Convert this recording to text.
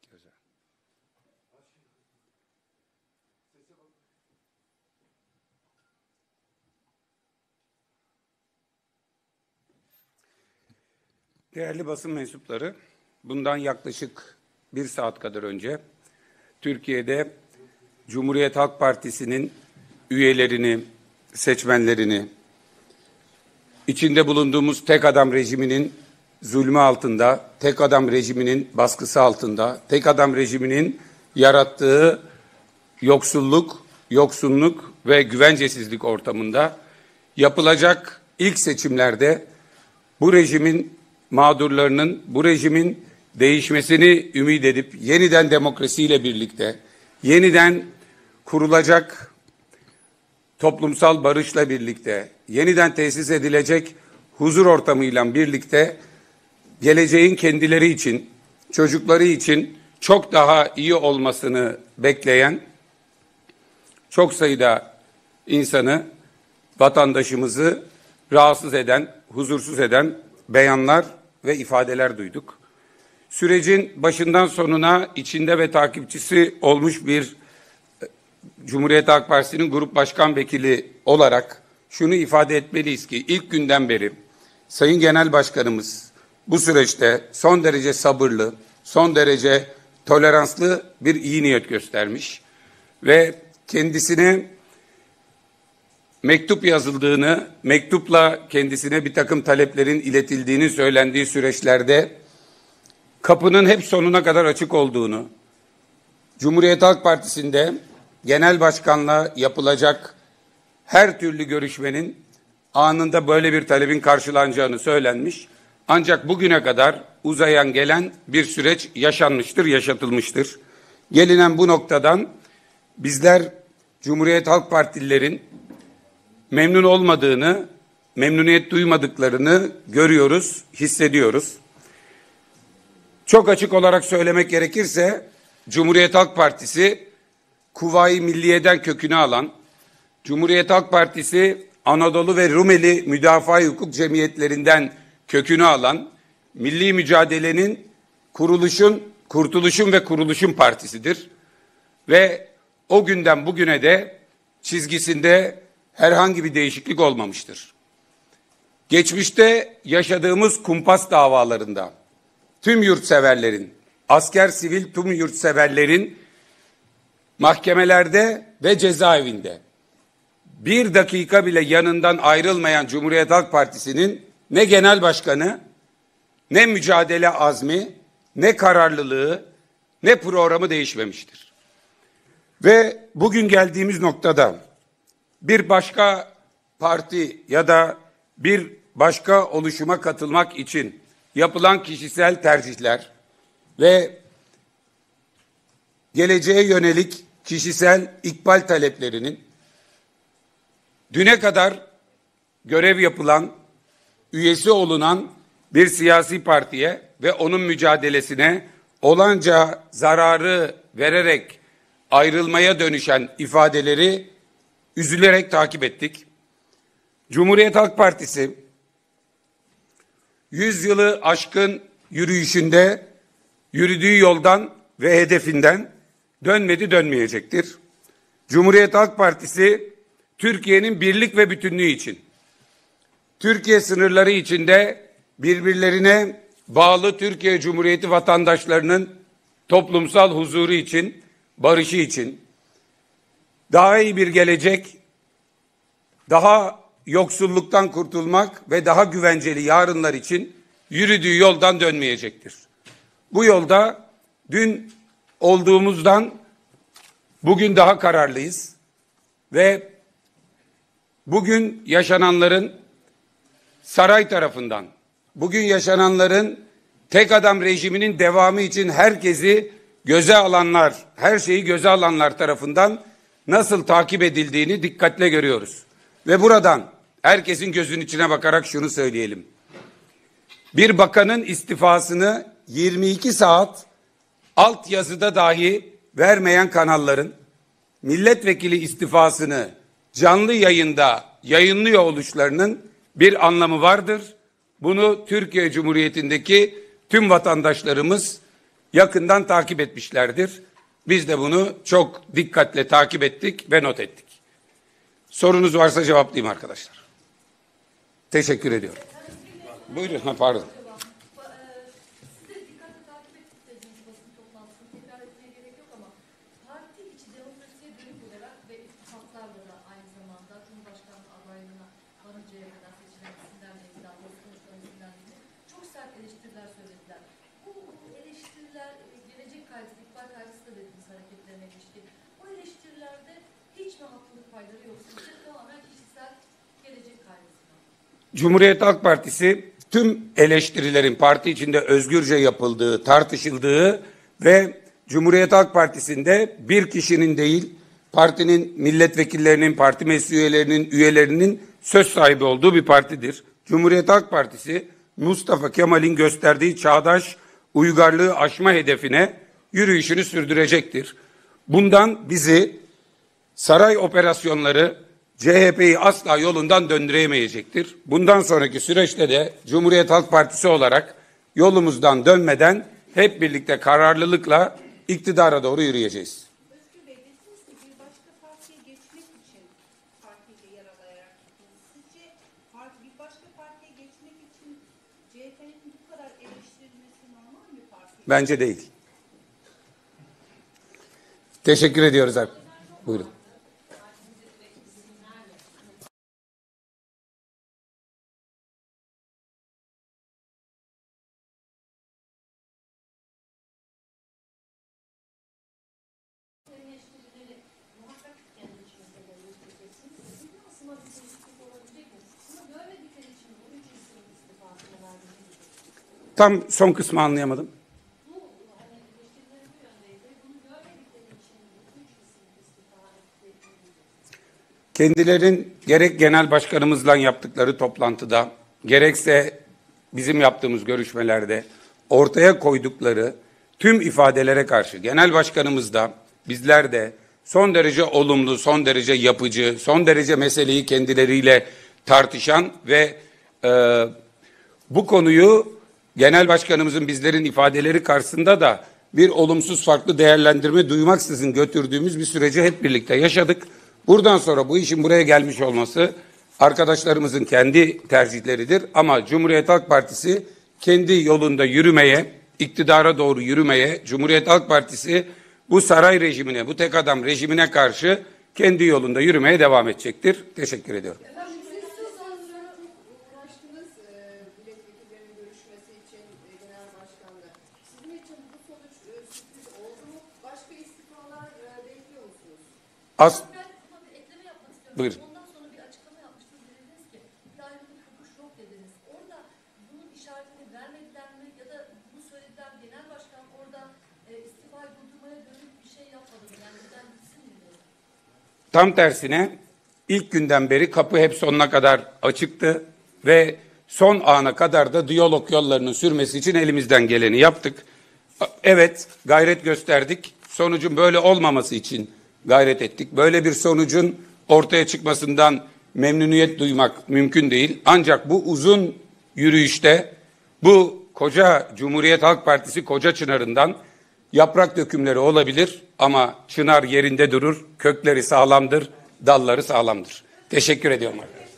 Başlayacağız. Değerli basın mensupları, bundan yaklaşık 1 saat kadar önce Türkiye'de Cumhuriyet Halk Partisi'nin üyelerini, seçmenlerini, içinde bulunduğumuz tek adam rejiminin zulmü altında, tek adam rejiminin baskısı altında, tek adam rejiminin yarattığı yoksulluk ve güvencesizlik ortamında yapılacak ilk seçimlerde bu rejimin mağdurlarının, bu rejimin değişmesini ümit edip yeniden demokrasiyle birlikte, yeniden kurulacak toplumsal barışla birlikte, yeniden tesis edilecek huzur ortamıyla birlikte geleceğin kendileri için, çocukları için çok daha iyi olmasını bekleyen çok sayıda insanı, vatandaşımızı rahatsız eden, huzursuz eden beyanlar ve ifadeler duyduk. Sürecin başından sonuna içinde ve takipçisi olmuş bir Cumhuriyet Halk Partisi'nin grup başkan vekili olarak şunu ifade etmeliyiz ki ilk günden beri Sayın Genel Başkanımız bu süreçte son derece sabırlı, son derece toleranslı bir iyi niyet göstermiş ve kendisine mektup yazıldığını, mektupla kendisine bir takım taleplerin iletildiğini söylendiği süreçlerde kapının hep sonuna kadar açık olduğunu, Cumhuriyet Halk Partisi'nde genel başkanla yapılacak her türlü görüşmenin anında böyle bir talebin karşılanacağını söylenmiş. Ancak bugüne kadar uzayan gelen bir süreç yaşanmıştır, yaşatılmıştır. Gelinen bu noktadan bizler Cumhuriyet Halk Partililerin memnun olmadığını, memnuniyet duymadıklarını görüyoruz, hissediyoruz. Çok açık olarak söylemek gerekirse Cumhuriyet Halk Partisi Kuvayi Milliye'den kökünü alan, Cumhuriyet Halk Partisi Anadolu ve Rumeli Müdafaa Hukuk Cemiyetlerinden kökünü alan, milli mücadelenin kurtuluşun ve kuruluşun partisidir. Ve o günden bugüne de çizgisinde herhangi bir değişiklik olmamıştır. Geçmişte yaşadığımız kumpas davalarında tüm yurtseverlerin, asker, sivil tüm yurtseverlerin mahkemelerde ve cezaevinde bir dakika bile yanından ayrılmayan Cumhuriyet Halk Partisi'nin ne genel başkanı, ne mücadele azmi, ne kararlılığı, ne programı değişmemiştir. Ve bugün geldiğimiz noktada bir başka parti ya da bir başka oluşuma katılmak için yapılan kişisel tercihler ve geleceğe yönelik kişisel ikbal taleplerinin düne kadar görev yapılan, üyesi olunan bir siyasi partiye ve onun mücadelesine olanca zararı vererek ayrılmaya dönüşen ifadeleri üzülerek takip ettik. Cumhuriyet Halk Partisi 100 yılı aşkın yürüyüşünde yürüdüğü yoldan ve hedefinden dönmedi, dönmeyecektir. Cumhuriyet Halk Partisi Türkiye'nin birlik ve bütünlüğü için, Türkiye sınırları içinde birbirlerine bağlı Türkiye Cumhuriyeti vatandaşlarının toplumsal huzuru için, barışı için, daha iyi bir gelecek, daha yoksulluktan kurtulmak ve daha güvenceli yarınlar için yürüdüğü yoldan dönmeyecektir. Bu yolda dün olduğumuzdan bugün daha kararlıyız ve bugün yaşananların saray tarafından, bugün yaşananların tek adam rejiminin devamı için herkesi göze alanlar, her şeyi göze alanlar tarafından nasıl takip edildiğini dikkatle görüyoruz. Ve buradan herkesin gözünün içine bakarak şunu söyleyelim. Bir bakanın istifasını 22 saat alt yazıda dahi vermeyen kanalların milletvekili istifasını canlı yayında yayınlıyor oluşlarının bir anlamı vardır. Bunu Türkiye Cumhuriyeti'ndeki tüm vatandaşlarımız yakından takip etmişlerdir. Biz de bunu çok dikkatle takip ettik ve not ettik. Sorunuz varsa cevaplayayım arkadaşlar. Teşekkür ediyorum. Buyurun. Pardon. Siz de dikkatle takip ettik dediğiniz basın toplantısını tekrar etmeye gerek yok ama parti içi demokrasiye dönük olarak ve ittifaklarla da aynı zamanda Cumhurbaşkanlığı adaylığına varıncaya kadar seçilen isimlerle ilgili, basın konuşmalarıyla ilgili çok sert eleştiriler söylediler. Bu eleştiriler gelecek kaygısı, ikbal kaygısı da dediğiniz hareketlerine ilişkin. Bu eleştirilerde hiç mi haklılık payları yok? Sizce tamamen kişisel gelecek kaygısı mı? Cumhuriyet Halk Partisi tüm eleştirilerin parti içinde özgürce yapıldığı, tartışıldığı ve Cumhuriyet Halk Partisi'nde bir kişinin değil, partinin milletvekillerinin, parti meclis üyelerinin söz sahibi olduğu bir partidir. Cumhuriyet Halk Partisi, Mustafa Kemal'in gösterdiği çağdaş uygarlığı aşma hedefine yürüyüşünü sürdürecektir. Bundan bizi saray operasyonları, CHP'yi asla yolundan döndüremeyecektir. Bundan sonraki süreçte de Cumhuriyet Halk Partisi olarak yolumuzdan dönmeden hep birlikte kararlılıkla iktidara doğru yürüyeceğiz. Özgür Bey, dediniz ki bir başka partiye geçmek için partiyle yer alayarak gittiniz. Sizce bir başka partiye geçmek için CHP'nin bu kadar eleştirilmesi normal mi partiye? Bence değil. Teşekkür ediyoruz abi. Buyurun. Tam son kısmı anlayamadım. Kendilerin gerek genel başkanımızla yaptıkları toplantıda, gerekse bizim yaptığımız görüşmelerde ortaya koydukları tüm ifadelere karşı genel başkanımız da bizler de son derece olumlu, son derece yapıcı, son derece meseleyi kendileriyle tartışan ve bu konuyu genel başkanımızın bizlerin ifadeleri karşısında da bir olumsuz farklı değerlendirme duymaksızın götürdüğümüz bir süreci hep birlikte yaşadık. Buradan sonra bu işin buraya gelmiş olması arkadaşlarımızın kendi tercihleridir. Ama Cumhuriyet Halk Partisi kendi yolunda yürümeye, iktidara doğru yürümeye, Cumhuriyet Halk Partisi bu saray rejimine, bu tek adam rejimine karşı kendi yolunda yürümeye devam edecektir. Teşekkür ediyorum. Uğraştınız milletvekillerinin görüşmesi için genel başkanla. Sizin için bu sonuç sürpriz oldu mu? Başka istifalar bekliyor musunuz? Ben buna bir ekleme yapmak istiyorum. Buyurun. Ondan sonra bir açıklama yapmıştınız. Dediniz ki bir ayrılık hukuş yok dediniz. Orada bunun işaretini vermediler mi ya da bunu söylediler genel başkan orada istifayı durdurmaya dönük bir şey yapmadı mı? Yani neden gitsin mi? Tam tersine ilk günden beri kapı hep sonuna kadar açıktı ve son ana kadar da diyalog yollarının sürmesi için elimizden geleni yaptık. Evet, gayret gösterdik. Sonucun böyle olmaması için gayret ettik. Böyle bir sonucun ortaya çıkmasından memnuniyet duymak mümkün değil. Ancak bu uzun yürüyüşte bu koca Cumhuriyet Halk Partisi koca çınarından yaprak dökümleri olabilir ama çınar yerinde durur, kökleri sağlamdır, dalları sağlamdır. Teşekkür ediyorum arkadaşlar.